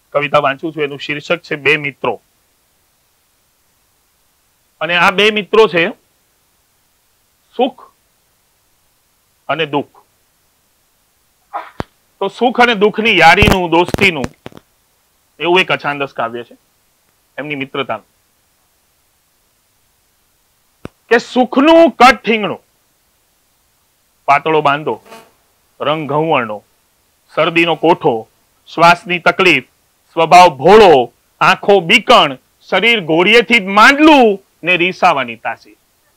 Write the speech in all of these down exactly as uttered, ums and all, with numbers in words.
કવિતા વાંચું છું, એનું શીર્ષક છે બે મિત્રો. અને આ બે મિત્રો છે સુખ અને દુઃખ. તો સુખ અને દુઃખની યારીનું, દોસ્તીનું એવું એક અછાંદસ કાવ્ય છે, એમની મિત્રતાનું. કે સુખનું કટ ઠીંગણું, પાતળો બાંધો, રંગ ઘઉંવર્ણો, શરદીનો કોઠો, શ્વાસની તકલીફ, સ્વભાવ ભોળો, આંખો બીકણ, શરીર ઘોડીએથી જ માંડલું ને રીસાવાની તાસી.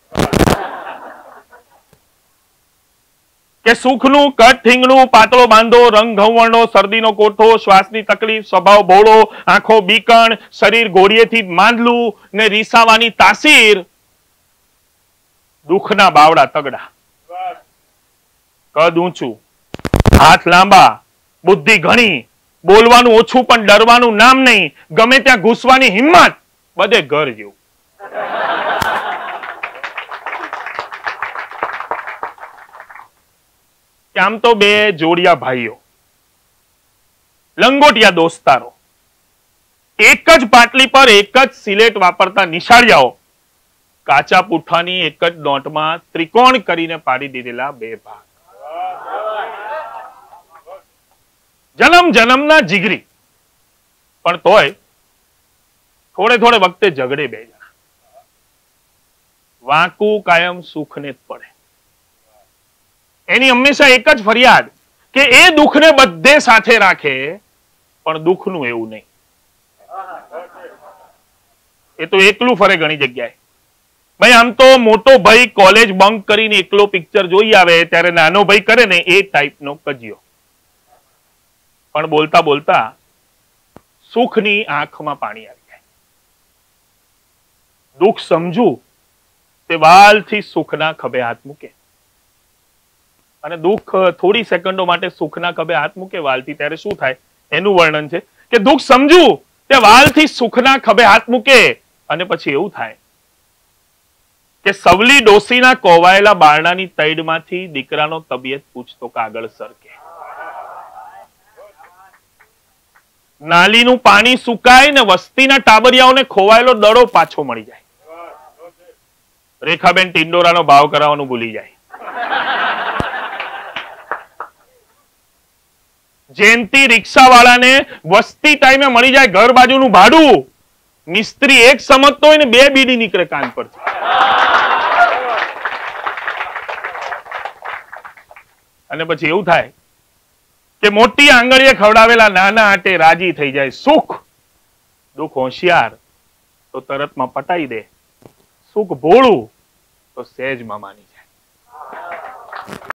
કે સુખનું કટ ઠીંગણું, પાતળો બાંધો, રંગ ઘઉંવર્ણો, શરદીનો કોઠો, શ્વાસની તકલીફ, સ્વભાવ ભોળો, આંખો બીકણ, શરીર ઘોડીએથી જ માંડલું ને રીસાવાની તાસીર. દુઃખના બાવડા તગડા, કદ ઊંચું, હાથ લાંબા, બુદ્ધિ ઘણી, બોલવાનું ઓછું પણ ડરવાનું નામ નહીં, ગમે ત્યાં ઘૂસવાની હિંમત, બધે ઘર જેવું. આમ તો બે જોડિયા ભાઈઓ, લંગોટિયા દોસ્તારો, એક જ પાટલી પર એક જ સિલેટ વાપરતા નિશાળિયાઓ, કાચા પુઠ્ઠાની એક જ નોટમાં ત્રિકોણ કરીને પાડી દીધેલા બે ભાગ. જન્મ જન્મના જીગરી, પણ તોય થોડે થોડે વખતે ઝઘડે બે જણા. વાંકું કાયમ સુખને જ પડે. એની હંમેશા એક જ ફરિયાદ કે એ દુઃખને બધે સાથે રાખે, પણ દુઃખનું એવું નહીં. એ તો એકલું ફરે ઘણી જગ્યાએ. ભાઈ આમ તો મોટો ભાઈ કોલેજ બંક કરીને એકલો પિક્ચર જોઈ આવે ત્યારે નાનો ભાઈ કરે ને એ ટાઈપનો કજિયો. પણ બોલતા બોલતા સુખની આંખમાં પાણી આવી જાય. દુઃખ સમજવું તે વાલથી સુખના ખભે હાથ મૂકે, અને દુઃખ થોડી સેકન્ડો માટે સુખના ખભે હાથ મૂકે વાલથી, ત્યારે શું થાય એનું વર્ણન છે કે દુઃખ સમજવું તે વાલથી સુખના ખભે હાથ મૂકે, અને પછી એવું થાય કે સવલી ડોસીના કોવાયેલા બારણાની તૈડમાંથી દીકરાનો તબિયત પૂછતો કાગળ સરકે. નાલીનું પાણી સુકાય ને વસ્તીના ટાબરિયાઓને ખોવાયેલો દડો પાછો મળી જાય. રેખાબેન ટિંડોરાનો ભાવ કરાવવાનું ભૂલી જાય. જયંતિ રિક્ષાવાળાને વસ્તી ટાઈમે મળી જાય ઘર બાજુનું ભાડું. મિસ્ત્રી એક સમજતો હોય ને બે બીડી નીકળે કાન પરથી. અને પછી એવું થાય કે મોટી આંગળીએ ખવડાવેલા નાના આટે રાજી થઈ જાય સુખ. દુઃખ હોશિયાર તો તરતમાં પટાઈ દે, સુખ ભોળું તો સહેજમાં માની જાય.